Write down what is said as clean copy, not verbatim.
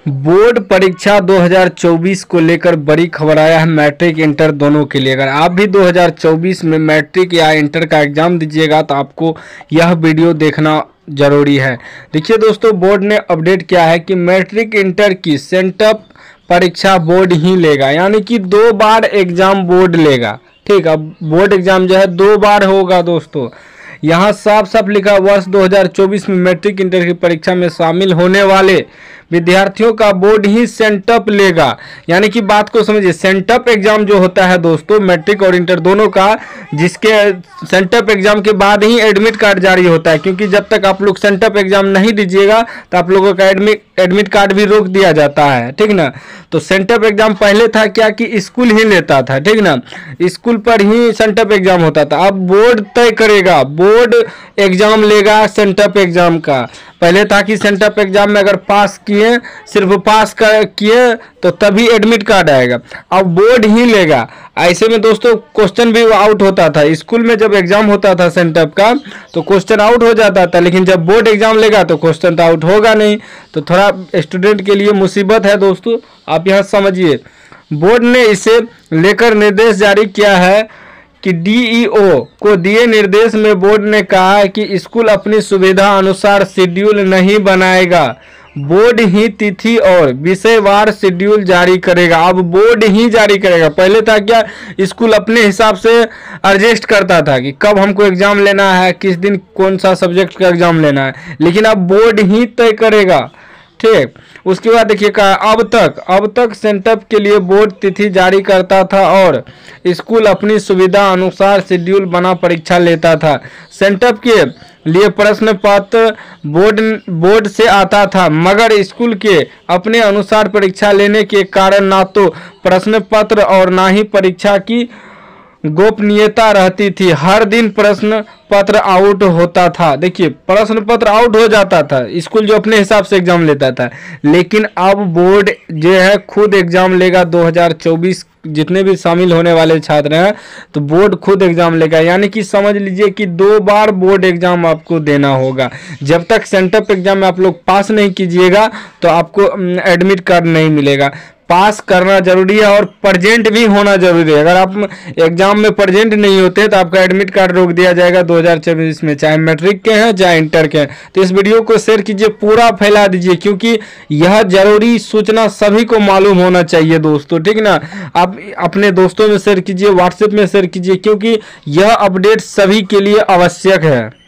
Board परीक्षा 2024 को लेकर बड़ी खबर आया है मैट्रिक इंटर दोनों के लिए। अगर आप भी 2024 में मैट्रिक या इंटर का एग्ज़ाम दीजिएगा तो आपको यह वीडियो देखना ज़रूरी है। देखिए दोस्तों, बोर्ड ने अपडेट किया है कि मैट्रिक इंटर की सेंटअप परीक्षा बोर्ड ही लेगा, यानी कि 2 बार एग्ज़ाम बोर्ड लेगा। ठीक, अब बोर्ड एग्ज़ाम जो है 2 बार होगा दोस्तों। यहाँ साफ साफ लिखा, वर्ष 2024 में मैट्रिक इंटर की परीक्षा में शामिल होने वाले विद्यार्थियों का बोर्ड ही सेंटअप लेगा। यानी कि बात को समझिए, सेंटअप एग्जाम जो होता है दोस्तों मैट्रिक और इंटर दोनों का, जिसके सेंटअप एग्जाम के बाद ही एडमिट कार्ड जारी होता है, क्योंकि जब तक आप लोग सेंटअप एग्जाम नहीं दीजिएगा तो आप लोगों का एडमिट कार्ड भी रोक दिया जाता है। ठीक ना, तो सेंटअप एग्जाम पहले था क्या कि स्कूल ही लेता था। ठीक ना, स्कूल पर ही सेंटअप एग्जाम होता था। अब बोर्ड तय करेगा, बोर्ड एग्जाम लेगा सेंटअप एग्जाम का। पहले था कि सेंटअप एग्जाम में अगर पास किए, सिर्फ पास किए तो तभी एडमिट कार्ड आएगा। अब बोर्ड ही लेगा। ऐसे में दोस्तों क्वेश्चन भी आउट होता था। स्कूल में जब एग्जाम होता था सेंटअप का तो क्वेश्चन आउट हो जाता था, लेकिन जब बोर्ड एग्जाम लेगा तो क्वेश्चन तो आउट होगा नहीं। तो थोड़ा स्टूडेंट के लिए मुसीबत है दोस्तों, आप यहाँ समझिए। बोर्ड ने इसे लेकर निर्देश जारी किया है कि डीईओ को दिए निर्देश में बोर्ड ने कहा है कि स्कूल अपनी सुविधा अनुसार शेड्यूल नहीं बनाएगा, बोर्ड ही तिथि और विषयवार शेड्यूल जारी करेगा। अब बोर्ड ही जारी करेगा। पहले था क्या, स्कूल अपने हिसाब से एडजस्ट करता था कि कब हमको एग्जाम लेना है, किस दिन कौन सा सब्जेक्ट का एग्जाम लेना है, लेकिन अब बोर्ड ही तय करेगा। ठीक, उसके बाद देखिए कहा, अब तक सेंटअप के लिए बोर्ड तिथि जारी करता था और स्कूल अपनी सुविधा अनुसार शेड्यूल बना परीक्षा लेता था। सेंटअप के लिए प्रश्न पत्र बोर्ड से आता था, मगर स्कूल के अपने अनुसार परीक्षा लेने के कारण ना तो प्रश्न पत्र और ना ही परीक्षा की गोपनीयता रहती थी। हर दिन प्रश्न पत्र आउट होता था। देखिए, प्रश्न पत्र आउट हो जाता था, स्कूल जो अपने हिसाब से एग्जाम लेता था, लेकिन अब बोर्ड जो है खुद एग्जाम लेगा। 2024 जितने भी शामिल होने वाले छात्र हैं तो बोर्ड खुद एग्जाम लेगा। यानी कि समझ लीजिए कि 2 बार बोर्ड एग्जाम आपको देना होगा। जब तक सेंटअप एग्जाम में आप लोग पास नहीं कीजिएगा तो आपको एडमिट कार्ड नहीं मिलेगा। पास करना जरूरी है और प्रेजेंट भी होना जरूरी है। अगर आप एग्जाम में प्रेजेंट नहीं होते तो आपका एडमिट कार्ड रोक दिया जाएगा 2024 में, चाहे मैट्रिक के हैं चाहे इंटर के हैं। तो इस वीडियो को शेयर कीजिए, पूरा फैला दीजिए, क्योंकि यह जरूरी सूचना सभी को मालूम होना चाहिए दोस्तों। ठीक ना, आप अपने दोस्तों में शेयर कीजिए, व्हाट्सएप में शेयर कीजिए, क्योंकि यह अपडेट सभी के लिए आवश्यक है।